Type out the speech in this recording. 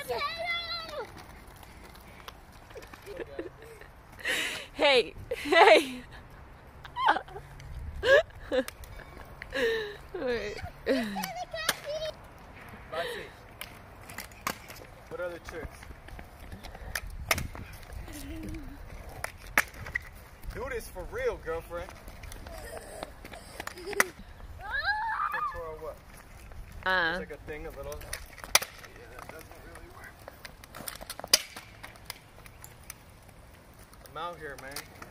Hey, hey. Wait. Lexi, what are the tricks? Do this for real, girlfriend. Or what? It's like a thing, a little. Yeah, that doesn't really work. I'm out here, man.